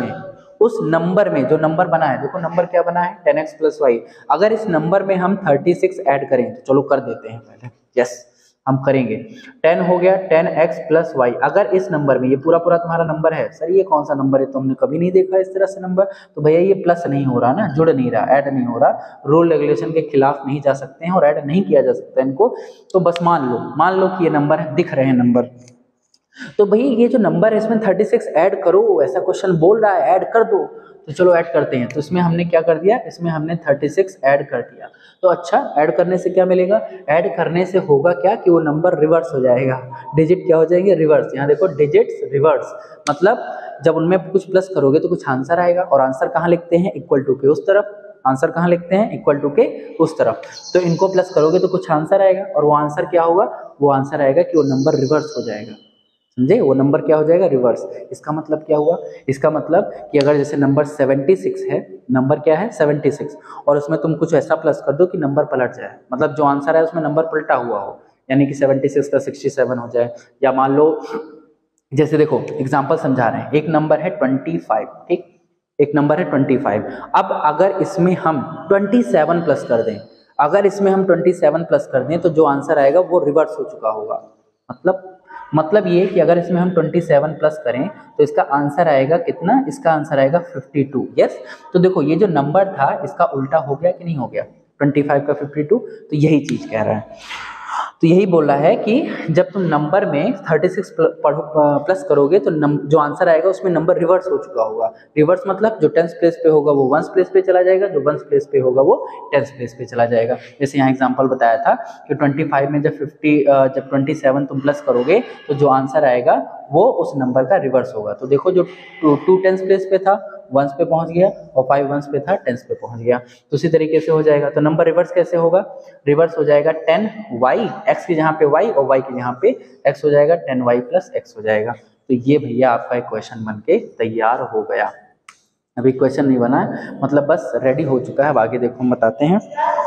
नंबर में जो नंबर बना है, देखो नंबर क्या बना है, 10x प्लस वाई। अगर इस नंबर में हम 36 ऐड करें, तो चलो कर देते हैं पहले, यस हम करेंगे। 10 हो गया 10x प्लस वाई। अगर इस नंबर में, ये पूरा तुम्हारा नंबर है, सर ये कौन सा नंबर है, तो हमने कभी नहीं देखा इस तरह से नंबर, तो भैया ये प्लस नहीं हो रहा ना, जुड़ नहीं रहा, ऐड नहीं हो रहा, रूल रेगुलेशन के खिलाफ नहीं जा सकते हैं और ऐड नहीं किया जा सकता इनको। तो बस मान लो कि ये नंबर है, दिख रहे हैं नंबर, तो भाई ये जो नंबर है इसमें 36 ऐड करो, ऐसा क्वेश्चन बोल रहा है, ऐड कर दो, तो चलो ऐड करते हैं। तो इसमें हमने क्या कर दिया, इसमें हमने 36 ऐड कर दिया। तो अच्छा, ऐड करने से क्या मिलेगा, ऐड करने से होगा क्या कि वो नंबर रिवर्स हो जाएगा, डिजिट क्या हो जाएंगे, रिवर्स। यहाँ देखो डिजिट्स रिवर्स, मतलब जब उनमें कुछ प्लस करोगे तो कुछ आंसर आएगा, और आंसर कहाँ लिखते हैं, इक्वल टू के उस तरफ, आंसर कहाँ लिखते हैं, इक्वल टू के उस तरफ। तो इनको प्लस करोगे तो कुछ आंसर आएगा, और वो आंसर क्या होगा, वो आंसर आएगा कि वो नंबर रिवर्स हो जाएगा, समझे, वो नंबर क्या हो जाएगा, रिवर्स। इसका मतलब क्या हुआ, इसका मतलब कि अगर जैसे नंबर 76 है, नंबर क्या है 76, और उसमें तुम कुछ ऐसा प्लस कर दो कि नंबर पलट जाए, मतलब जो आंसर है उसमें नंबर पलटा हुआ हो, यानी कि 76 का 67 हो जाए। या मान लो जैसे देखो एग्जाम्पल समझा रहे हैं, एक नंबर है 25, ठीक, एक नंबर है 25। अब अगर इसमें हम 27 प्लस कर दें, अगर इसमें हम 27 प्लस कर दें तो जो आंसर आएगा वो रिवर्स हो चुका होगा। मतलब ये कि अगर इसमें हम 27 प्लस करें तो इसका आंसर आएगा कितना, इसका आंसर आएगा 52, यस। तो देखो ये जो नंबर था इसका उल्टा हो गया कि नहीं हो गया, 25 का 52, तो यही चीज कह रहा है। तो यही बोल रहा है कि जब तुम नंबर में 36 प्लस करोगे तो जो आंसर आएगा उसमें नंबर रिवर्स हो चुका होगा। रिवर्स मतलब जो टेंस प्लेस पे होगा वो वंस प्लेस पे चला जाएगा, जो वंस प्लेस पे होगा वो टेंस प्लेस पे चला जाएगा। जैसे यहाँ एग्जांपल बताया था कि 25 में जब 27 तुम प्लस करोगे तो जो आंसर आएगा वो उस नंबर का रिवर्स होगा। तो देखो जो 2 टेंस प्लेस पे था वंस पे पहुंच गया, और 5 वंस पे था टेंस पे पहुंच गया। तो उसी तरीके से हो जाएगा। तो नंबर रिवर्स कैसे होगा, रिवर्स हो जाएगा 10y x की जहाँ पे y और y की जहाँ पे x हो जाएगा, 10y प्लस x हो जाएगा। तो ये भैया आपका इक्वेशन बन के तैयार हो गया। अभी क्वेश्चन नहीं बना है, मतलब बस रेडी हो चुका है। अब आगे देखो हम बताते हैं।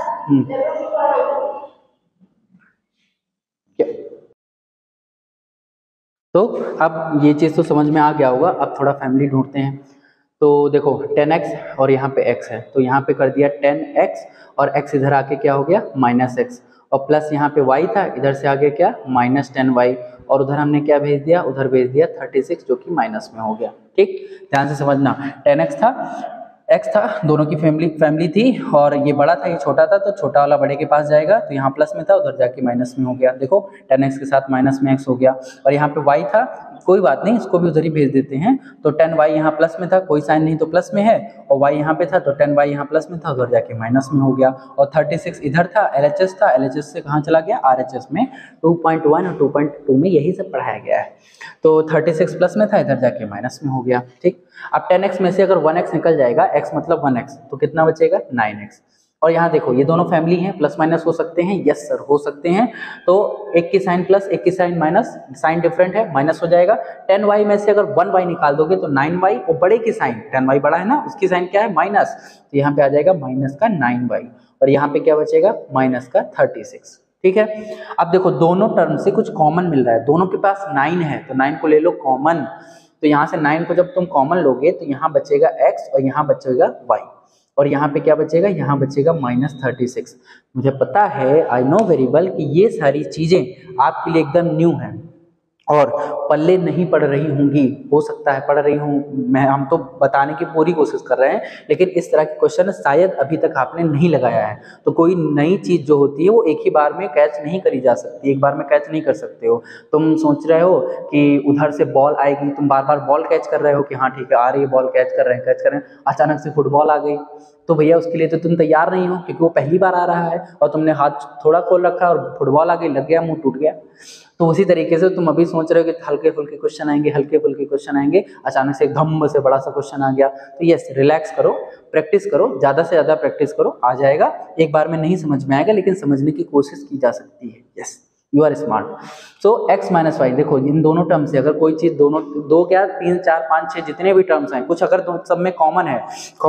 तो अब ये चीज़ तो समझ में आ गया होगा। अब थोड़ा फैमिली ढूंढते हैं। तो देखो 10x और यहाँ पे x है, तो यहाँ पे कर दिया 10x और x इधर आके क्या हो गया -x, और प्लस यहाँ पे y था, इधर से आगे क्या -10y, और उधर हमने क्या भेज दिया, उधर भेज दिया 36 जो कि माइनस में हो गया। ठीक, ध्यान से समझना। 10x था, x था, दोनों की फैमिली थी, और ये बड़ा था ये छोटा था, तो छोटा वाला बड़े के पास जाएगा, तो यहाँ प्लस में था उधर जाके माइनस में हो गया। देखो 10x के साथ माइनस में x हो गया, और यहाँ पे y था, कोई बात नहीं इसको भी उधर ही भेज देते हैं। तो 10y यहाँ प्लस में था, कोई साइन नहीं तो प्लस में है, और y यहाँ पे था तो 10y यहाँ प्लस में था, उधर जाके माइनस में हो गया। और 36 इधर था, LHS था, LHS से कहाँ चला गया, RHS में। 2.1 और 2.2 में यही सब पढ़ाया गया है। तो 36 प्लस में था, इधर जाके माइनस में हो गया। ठीक, अब 10x में से अगर 1x निकल जाएगा, x मतलब 1x, तो कितना बचेगा 9x। और यहाँ देखो ये दोनों फैमिली हैं, प्लस माइनस हो सकते हैं, यस सर हो सकते हैं। तो एक की साइन प्लस एक की साइन माइनस, साइन डिफरेंट है, माइनस हो जाएगा। 10y में से अगर 1y निकाल दोगे तो 9y, और बड़े की साइन 10y बड़ा है ना, उसकी साइन क्या है माइनस, तो यहाँ पे आ जाएगा माइनस का 9y, और यहाँ पे क्या बचेगा माइनस का 36। ठीक है, अब देखो दोनों टर्म से कुछ कॉमन मिल रहा है, दोनों के पास 9 है, तो 9 को ले लो कॉमन। तो यहाँ से 9 को जब तुम कॉमन लोगे तो यहाँ बचेगा x और यहाँ बचेगा y, और यहाँ पे क्या बचेगा, यहाँ बचेगा -36। मुझे पता है, आई नो वेरी वेल कि ये सारी चीजें आपके लिए एकदम न्यू है और पल्ले नहीं पड़ रही होंगी, हो सकता है पढ़ रही हूँ मैं, हम तो बताने की पूरी कोशिश कर रहे हैं, लेकिन इस तरह के क्वेश्चन शायद अभी तक आपने नहीं लगाया है। तो कोई नई चीज जो होती है वो एक ही बार में कैच नहीं करी जा सकती, एक बार में कैच नहीं कर सकते हो। तुम सोच रहे हो कि उधर से बॉल आएगी, तुम बार बार बॉल कैच कर रहे हो कि हाँ ठीक है आ रही है बॉल, कैच कर रहे हैं, अचानक से फुटबॉल आ गई, तो भैया उसके लिए तो तुम तैयार नहीं हो, क्योंकि वो पहली बार आ रहा है और तुमने हाथ थोड़ा खोल रखा और फुटबॉल आ गई, लग गया, मुंह टूट गया। तो उसी तरीके से तुम अभी सोच रहे हो कि हल्के फुल्के क्वेश्चन आएंगे, हल्के फुल्के क्वेश्चन आएंगे, अचानक से धम से बड़ा सा क्वेश्चन आ गया। तो यस, रिलैक्स करो, प्रैक्टिस करो, ज़्यादा से ज़्यादा प्रैक्टिस करो, आ जाएगा। एक बार में नहीं समझ में आएगा, लेकिन समझने की कोशिश की जा सकती है। Yes, you are smart. So x minus y, देखो इन दोनों टर्म से अगर कोई चीज, दोनों दो क्या 3 4 5 6 जितने भी टर्म्स हैं, कुछ अगर सब में कॉमन है,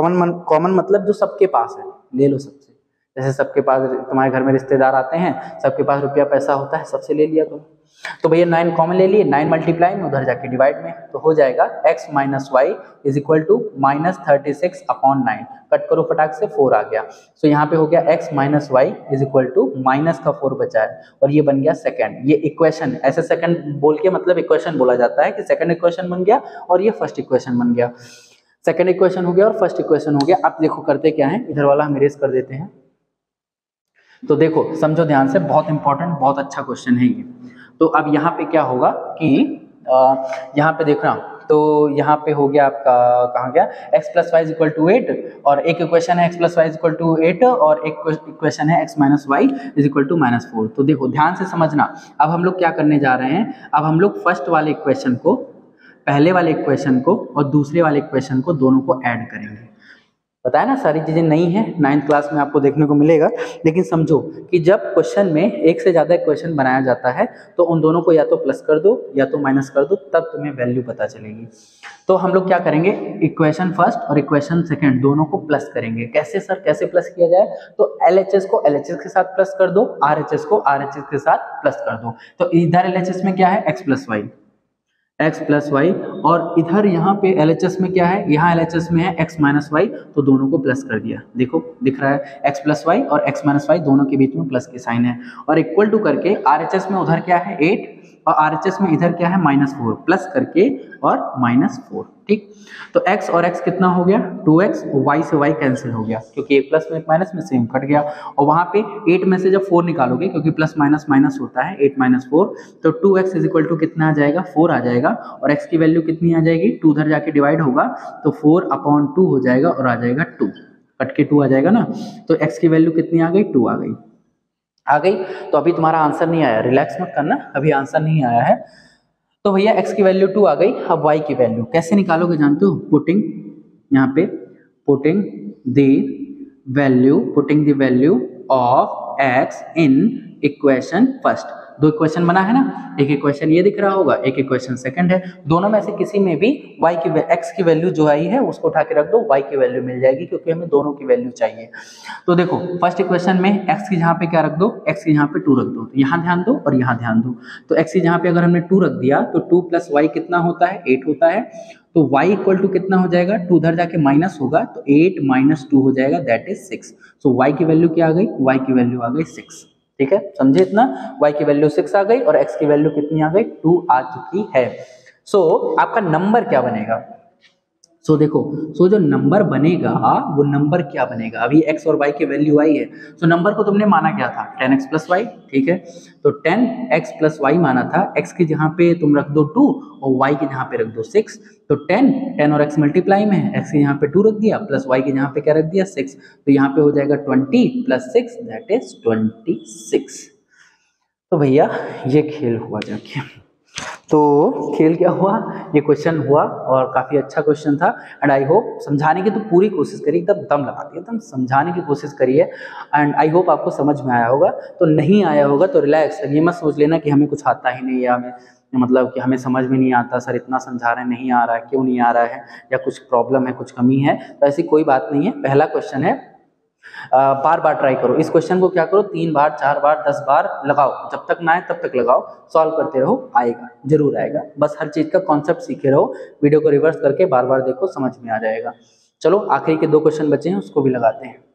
कॉमन मतलब जो सबके पास है, ले लो सबसे। जैसे सबके पास, तुम्हारे घर में रिश्तेदार आते हैं, सबके पास रुपया पैसा होता है, सबसे ले लिया करो। तो भैया 9 कॉमन ले लिए, 9 मल्टीप्लाई में, उधर जाके डिवाइड में, तो हो जाएगा x minus y is equal to -36 upon 9। Cut करो फटाक से, 4 आ गया। सो यहाँ पे हो गया x minus y is equal to minus का 4 बचा है, और ये बन गया सेकंड। ये इक्वेशन, ऐसे सेकंड बोल के मतलब इक्वेशन बोला जाता है कि सेकंड इक्वेशन बन गया और ये फर्स्ट इक्वेशन बन गया। सेकंड इक्वेशन हो गया और फर्स्ट इक्वेशन हो गया। अब देखो करते क्या है, इधर वाला हम इरेज कर देते हैं। तो देखो समझो ध्यान से, बहुत इंपॉर्टेंट, बहुत अच्छा क्वेश्चन है ये। तो अब यहाँ पे क्या होगा कि यहाँ पे देखना, तो यहाँ पे हो गया आपका, कहाँ गया, x plus y is equal to 8, और एक इक्वेशन है x plus y is equal to 8, और एक इक्वेशन है x minus y is equal to -4। तो देखो ध्यान से समझना, अब हम लोग क्या करने जा रहे हैं, अब हम लोग फर्स्ट वाले इक्वेशन को, पहले वाले इक्वेशन को और दूसरे वाले इक्वेशन को, दोनों को ऐड करेंगे। बताया ना, सारी चीजें नई हैं, 9th क्लास में आपको देखने को मिलेगा। लेकिन समझो कि जब क्वेश्चन में एक से ज्यादा इक्वेशन बनाया जाता है तो उन दोनों को या तो प्लस कर दो या तो माइनस कर दो, तब तुम्हें वैल्यू पता चलेगी। तो हम लोग क्या करेंगे, इक्वेशन फर्स्ट और इक्वेशन सेकंड दोनों को प्लस करेंगे। कैसे सर, कैसे प्लस किया जाए, तो LHS को LHS के साथ प्लस कर दो, RHS को RHS के साथ प्लस कर दो। तो इधर LHS में क्या है, x plus y, x plus y, और इधर यहाँ पे LHS में क्या है, यहाँ LHS में है x माइनस वाई, तो दोनों को प्लस कर दिया। देखो दिख रहा है x प्लस वाई और x माइनस वाई, दोनों के बीच में प्लस के साइन है, और इक्वल टू करके RHS में उधर क्या है 8 और RHS में इधर क्या है -4, प्लस करके और -4। ठीक, तो x और x कितना हो गया 2x, y से y कैंसिल हो गया, क्योंकि एक प्लस में एक माइनस में सेम कट गया। और वहां पे 8 में से जब 4 निकालोगे, क्योंकि प्लस माइनस माइनस होता है, 8 माइनस 4, तो 2x इज इक्वल टू कितना आ जाएगा, 4 आ जाएगा, और x की वैल्यू कितनी आ जाएगी, 2 उधर जाके डिवाइड होगा तो 4 अपॉन 2 हो जाएगा, और आ जाएगा 2, कट के 2 आ जाएगा ना। तो x की वैल्यू कितनी आ गई, 2 आ गई। तो अभी तुम्हारा आंसर नहीं आया, रिलैक्स मत करना, अभी आंसर नहीं आया है। तो भैया x की वैल्यू 2 आ गई। अब y की वैल्यू कैसे निकालोगे जानते हो, पुटिंग यहाँ पे, putting the value of x in equation first. दो इक्वेशन बना है ना, एक इक्वेशन ये दिख रहा होगा, एक इक्वेशन सेकंड है। दोनों में से किसी में भी y की x की वैल्यू जो आई है उसको उठा के रख दो, y की वैल्यू मिल जाएगी, क्योंकि हमें दोनों की वैल्यू चाहिए। तो देखो फर्स्ट इक्वेशन में x की जहाँ पे क्या रख दो, x की यहाँ पे 2 रख दो, तो यहाँ ध्यान दो और यहाँ ध्यान दो। तो x की जहाँ पे अगर हमने 2 रख दिया तो 2 प्लस y कितना होता है, 8 होता है। तो y इक्वल टू कितना हो जाएगा, 2 उधर जाके माइनस होगा, तो 8 माइनस 2 हो जाएगा, दैट इज 6। सो y की वैल्यू क्या आ गई, y की वैल्यू आ गई 6। ठीक है, समझे इतना, y की वैल्यू 6 आ गई और x की वैल्यू कितनी आ गई, 2 आ चुकी है। सो आपका नंबर क्या बनेगा, सो देखो, सो जो नंबर बनेगा वो नंबर क्या बनेगा, अभी x और y की वैल्यू आई है, सो नंबर को तुमने माना क्या था, 10x प्लस वाई। ठीक है, तो 10x प्लस वाई माना था, x की जहाँ पे तुम रख दो 2 और y की जहाँ पे रख दो 6। तो 10 और x मल्टीप्लाई में है, x की यहाँ पे 2 रख दिया प्लस y की जहाँ पे क्या रख दिया 6, तो यहाँ पे हो जाएगा 20 प्लस 6 दैट इज 26। तो भैया ये खेल हुआ जाके, तो खेल क्या हुआ, ये क्वेश्चन हुआ और काफ़ी अच्छा क्वेश्चन था। एंड आई होप समझाने की तो पूरी कोशिश करी, एकदम दम लगा दी, एकदम समझाने की कोशिश करिए। एंड आई होप आपको समझ में आया होगा। तो नहीं आया होगा तो रिलैक्स, ये मत सोच लेना कि हमें कुछ आता ही नहीं, या हमें मतलब कि हमें समझ में नहीं आता, सर इतना समझा रहे हैं नहीं आ रहा है, क्यों नहीं आ रहा है, या कुछ प्रॉब्लम है, कुछ कमी है। तो ऐसी कोई बात नहीं है, पहला क्वेश्चन है, बार बार ट्राई करो इस क्वेश्चन को, क्या करो 3 बार 4 बार 10 बार लगाओ, जब तक ना आए तब तक लगाओ, सॉल्व करते रहो, आएगा, जरूर आएगा। बस हर चीज का कॉन्सेप्ट सीखे रहो, वीडियो को रिवर्स करके बार बार देखो, समझ में आ जाएगा। चलो आखिरी के 2 क्वेश्चन बचे हैं, उसको भी लगाते हैं।